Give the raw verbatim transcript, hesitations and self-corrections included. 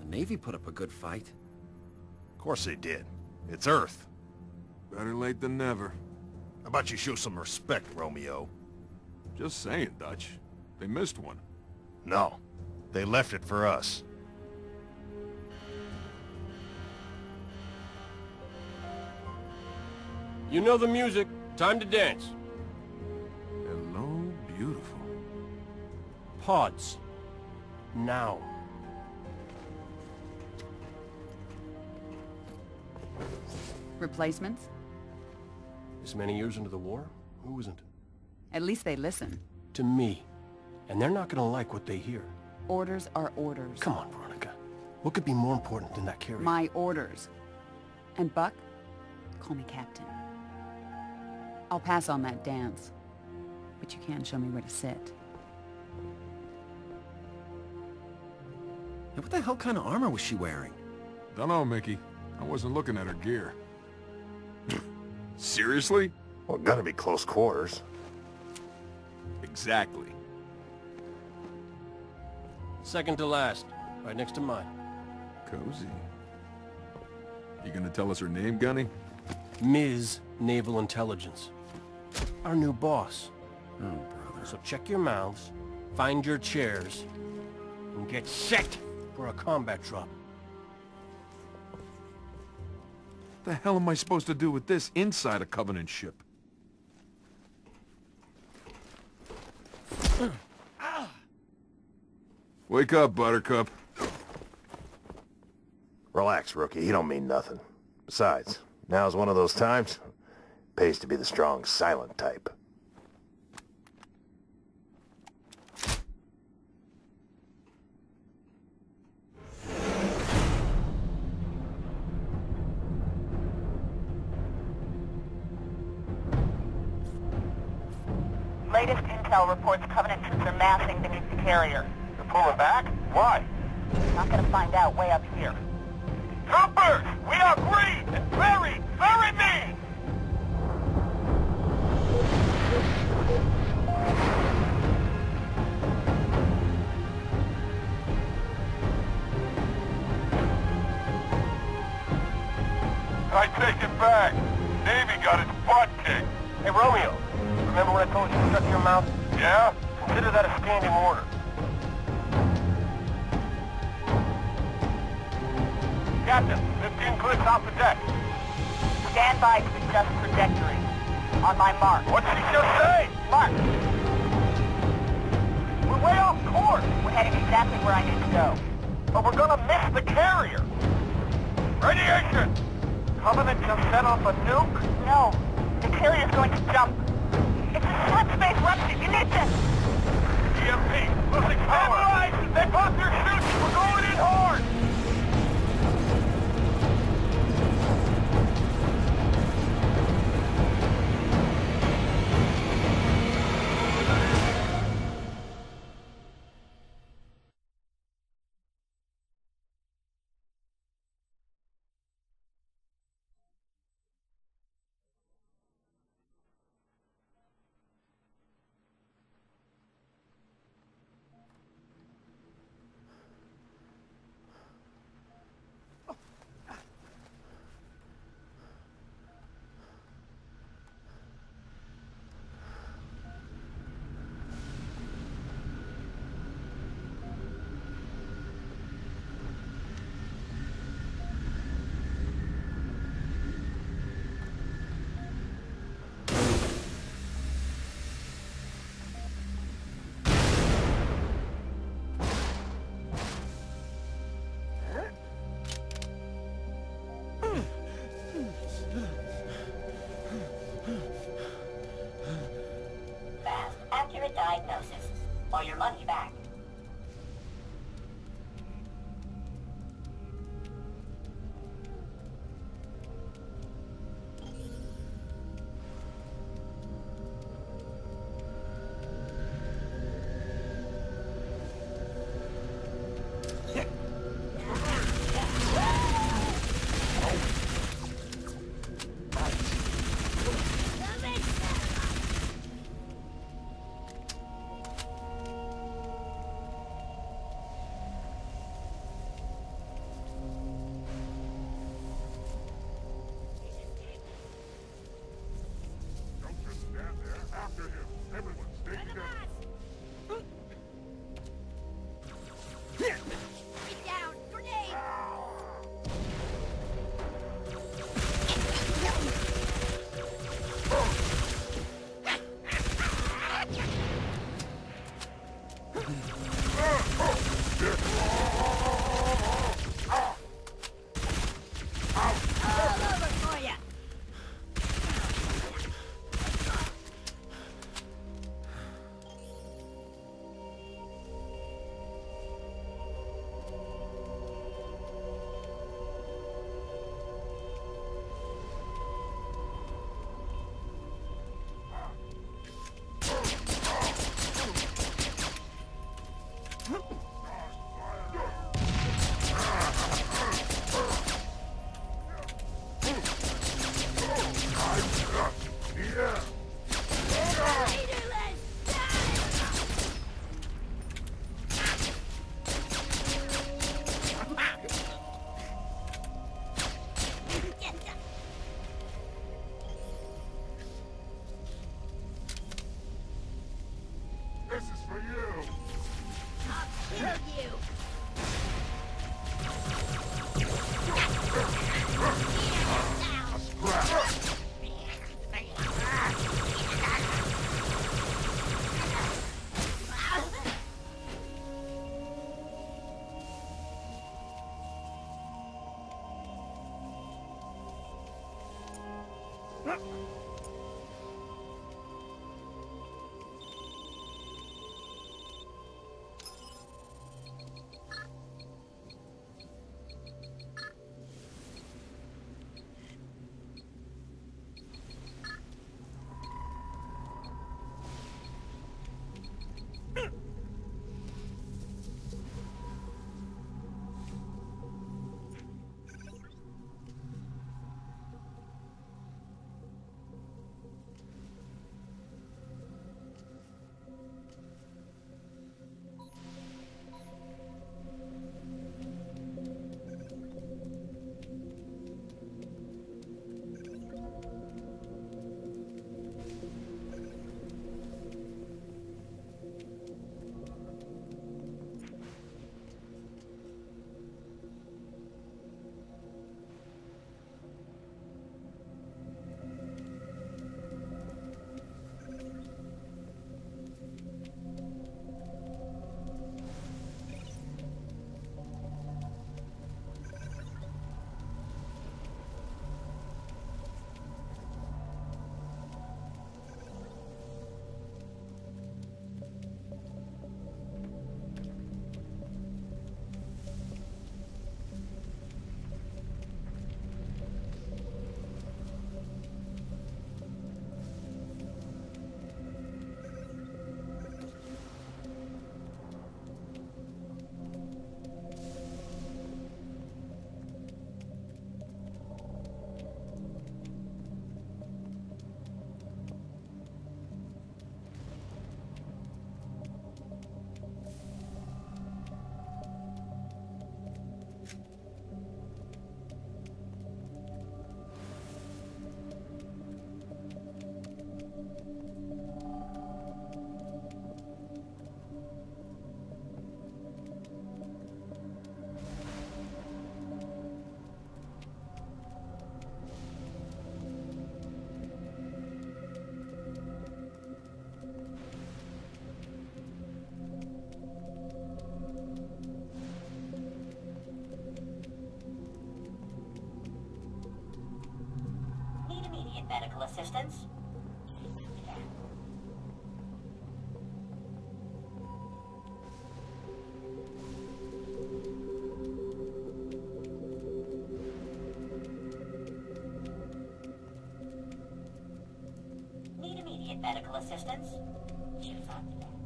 Navy put up a good fight. Of course they did. It's Earth. Better late than never. How about you show some respect, Romeo? Just saying, Dutch. They missed one. No. They left it for us. You know the music. Time to dance. Hello, beautiful. Pods. Now. Replacements? This many years into the war? Who isn't? At least they listen. To me. And they're not gonna like what they hear. Orders are orders. Come on, Veronica. What could be more important than that carrier? My orders. And Buck, call me Captain. I'll pass on that dance. But you can show me where to sit. And what the hell kind of armor was she wearing? Dunno, Mickey. I wasn't looking at her gear. Seriously? Well, gonna be close quarters. Exactly. Second to last. Right next to mine. Cozy. You gonna tell us her name, Gunny? Miz Naval Intelligence. Our new boss. Oh, brother. So check your mouths, find your chairs, and get set for a combat drop. What the hell am I supposed to do with this inside a Covenant ship? Wake up, Buttercup. Relax, rookie. He don't mean nothing. Besides, now's one of those times. Pays to be the strong, silent type. Latest intel reports Covenant troops are massing beneath the carrier. They're pulling back? Why? Not gonna find out way up here. Troopers! We are green and very, very mean! I take it back. Navy got its butt kicked. Hey, Romeo. Remember when I told you to shut your mouth? Yeah? Consider that a standing order. Captain, fifteen clicks off the deck. Stand by to adjust trajectory. On my mark. What'd she just say? Mark! We're way off course. We're heading exactly where I need to go. But we're gonna miss the carrier. Radiation! Covenant just set off a nuke? No. The carrier's going to jump. It's a slip-space rupture. You need this. E M P, losing power. They popped their chutes. We're going in hard. Accurate diagnosis, or your money back. medical assistance? Need immediate medical assistance? Choose on.